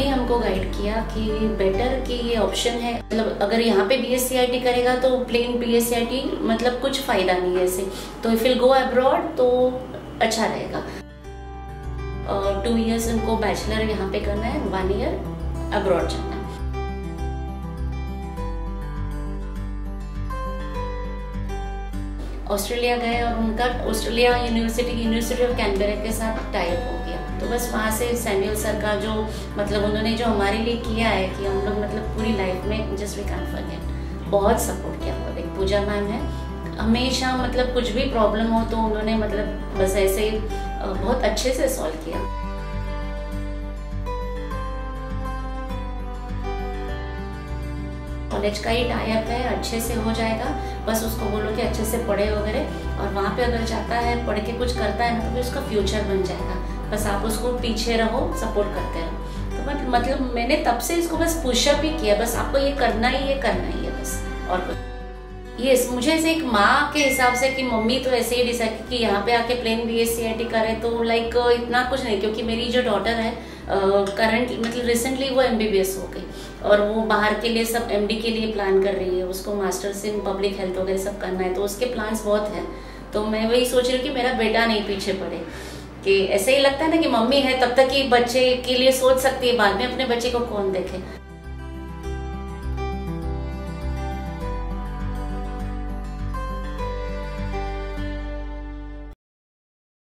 उन्होंने हमको गाइड किया कि बेटर कि ये ऑप्शन है, मतलब अगर यहाँ पे BSc करेगा तो प्लेन BSc मतलब कुछ फायदा नहीं है ऐसे, तो इफ विल गो अब्रॉड तो अच्छा रहेगा। 2 इयर्स उनको बैचलर यहाँ पे करना है, 1 ईयर अब्रॉड जाना है। ऑस्ट्रेलिया गए और उनका ऑस्ट्रेलिया यूनिवर्सिटी ऑफ कैनबेरा के साथ टाई अप हो गया। तो बस वहाँ से सैमुअल सर का जो मतलब उन्होंने जो हमारे लिए किया है कि हम लोग मतलब पूरी लाइफ में जस्ट वी कैन फॉरगेट, बहुत सपोर्ट किया। और एक पूजा मैम है, हमेशा मतलब कुछ भी प्रॉब्लम हो तो उन्होंने मतलब बस ऐसे बहुत अच्छे से सॉल्व किया। कॉलेज का ही टाई अप है, अच्छे से हो जाएगा। बस उसको बोलो कि अच्छे से पढ़े वगैरह, और वहाँ पे अगर जाता है पढ़ के कुछ करता है ना तो फिर उसका फ्यूचर बन जाएगा। बस आप उसको पीछे रहो, सपोर्ट करते रहो। तो मतलब मैंने तब से इसको बस पुशअप ही किया, बस आपको ये करना ही है बस, और कुछ। ये मुझे ऐसे एक माँ के हिसाब से कि मम्मी तो ऐसे ही डिसाइड कि यहाँ पे आके प्लेन BSc करें तो लाइक इतना कुछ नहीं, क्योंकि मेरी जो डॉटर है करंट मतलब रिसेंटली वो MBBS हो गई और वो बाहर के लिए सब MD के लिए प्लान कर रही है, उसको मास्टर्स इन पब्लिक हेल्थ वगैरह सब करना है, तो उसके प्लान्स बहुत हैं। तो मैं वही सोच रही हूँ कि मेरा बेटा नहीं पीछे पड़े, कि ऐसे ही लगता है ना कि मम्मी है तब तक ही बच्चे के लिए सोच सकती है, बाद में अपने बच्चे को कौन देखे।